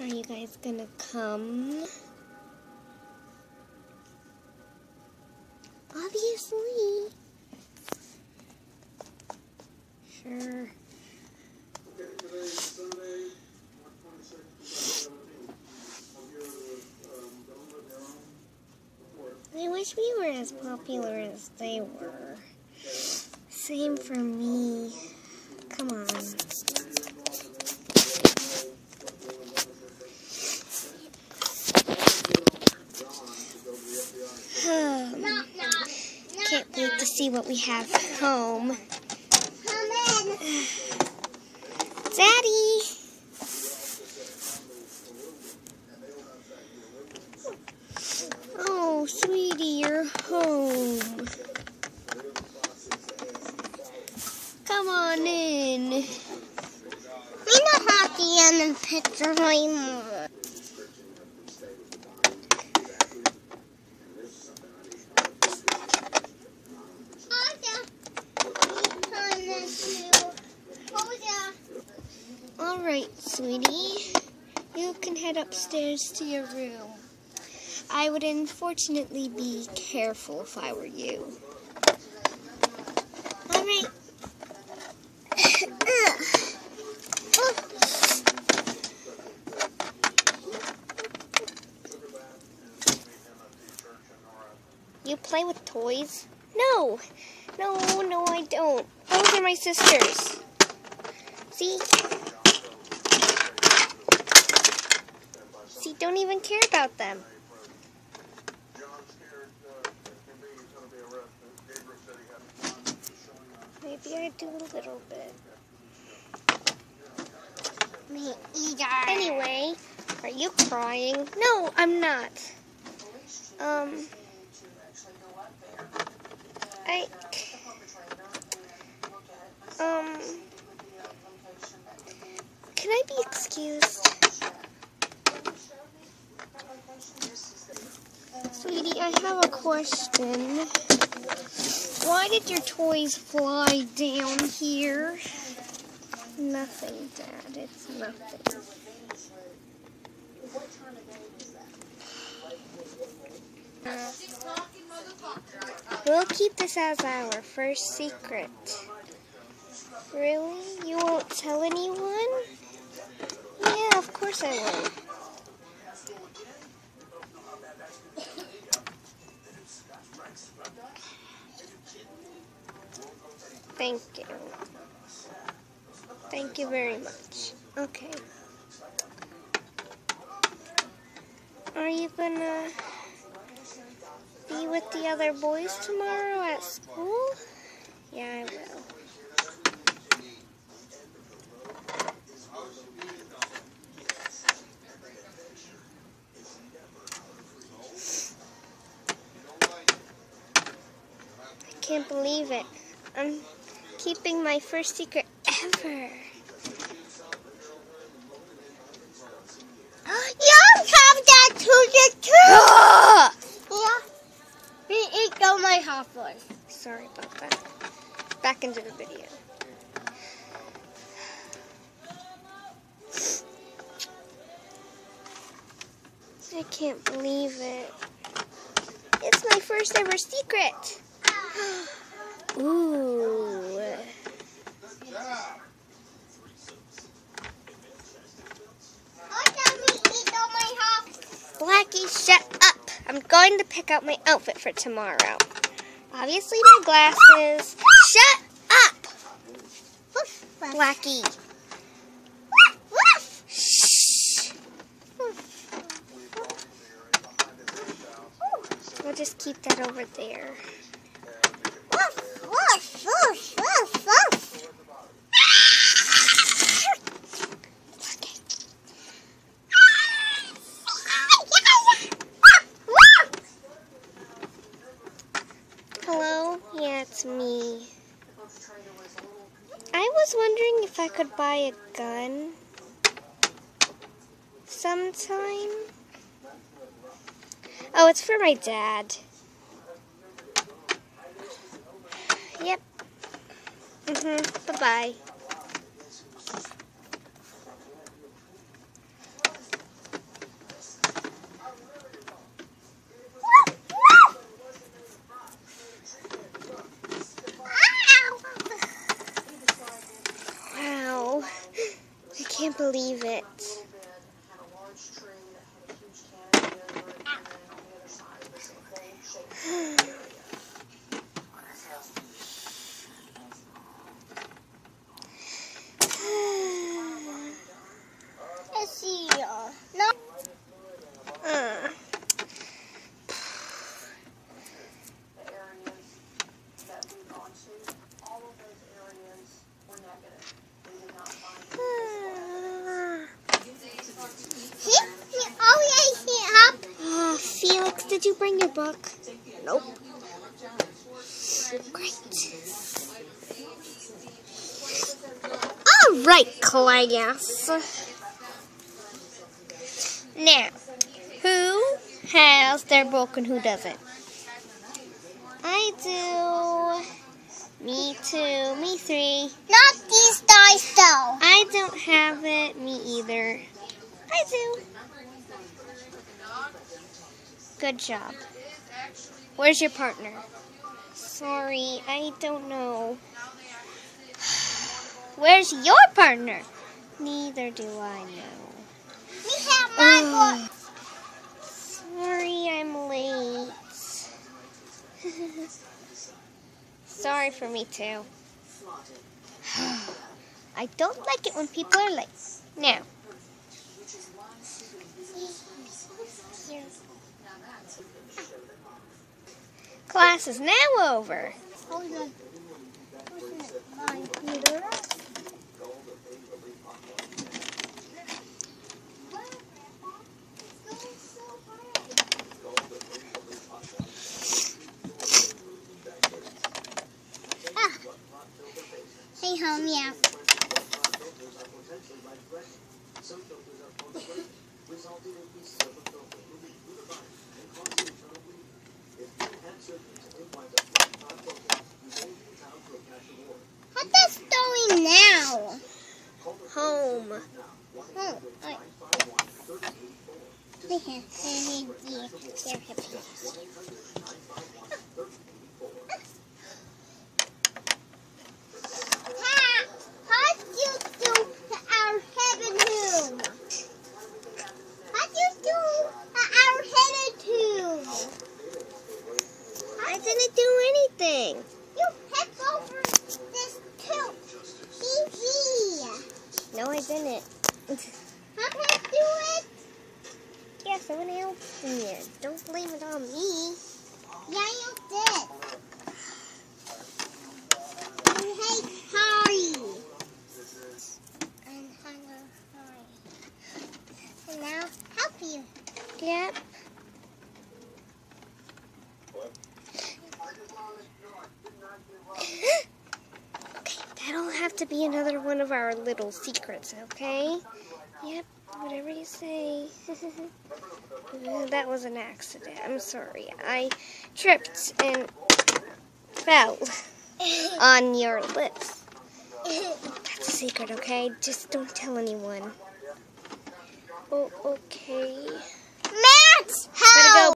Are you guys gonna come? Obviously. Sure. I wish we were as popular as they were. Same for me. Come on. Can't wait to see what we have home. Daddy! Oh, sweetie, you're home. Come on in. We're not happy in the picture anymore. All right, sweetie. You can head upstairs to your room. I would unfortunately be careful if I were you. All right. You play with toys? No, I don't. Those are my sisters. See, don't even care about them. Maybe I do a little bit. Me either. Anyway, are you crying? No, I'm not. Can I be excused? Sweetie, I have a question. Why did your toys fly down here? Nothing, Dad. It's nothing. We'll keep this as our first secret. Really? You won't tell anyone? Yeah, of course I will. Thank you. Thank you very much. Okay. Are you gonna be with the other boys tomorrow at school? Yeah, I will. I can't believe it. I'm keeping my first secret ever. You have that too. Yeah. It got my hot voice. Sorry about that. Back into the video. I can't believe it. It's my first ever secret. Ooh. Blackie, shut up. I'm going to pick out my outfit for tomorrow. Obviously my glasses. Shut up! Blackie. Shh. We'll just keep that over there. Hello? Yeah, it's me. I was wondering if I could buy a gun sometime. Oh, it's for my dad. Yep. Bye-bye. can't believe it. Let's see. No. Felix, did you bring your book? Nope. Great. All right, class. Now, who has their book and who doesn't? I do. Me too. Me three. Not these guys, though. I don't have it. Me either. I do. Good job. Where's your partner? Sorry, I don't know. Where's your partner? Neither do I know. We have my book. Sorry, I'm late. Sorry for me too. I don't like it when people are late. Now. Class is now over. Hold on. My computer. Say home, yeah. What's that story now? Home. Oh, wait. How'd you do to our heaven tomb? How'd you do to our heaven tomb? I didn't do anything. You picked over this tomb. TV. No, I didn't. How can I do it? Yeah, someone else did. Don't blame it on me. Yeah, you did. And hey, sorry. And hello, sorry. And now, help you. Yep. Okay, that'll have to be another one of our little secrets, okay? Yep, whatever you say. That was an accident. I'm sorry. I tripped and fell on your lips. That's a secret, okay? Just don't tell anyone. Oh, okay. Max, help! Gotta go.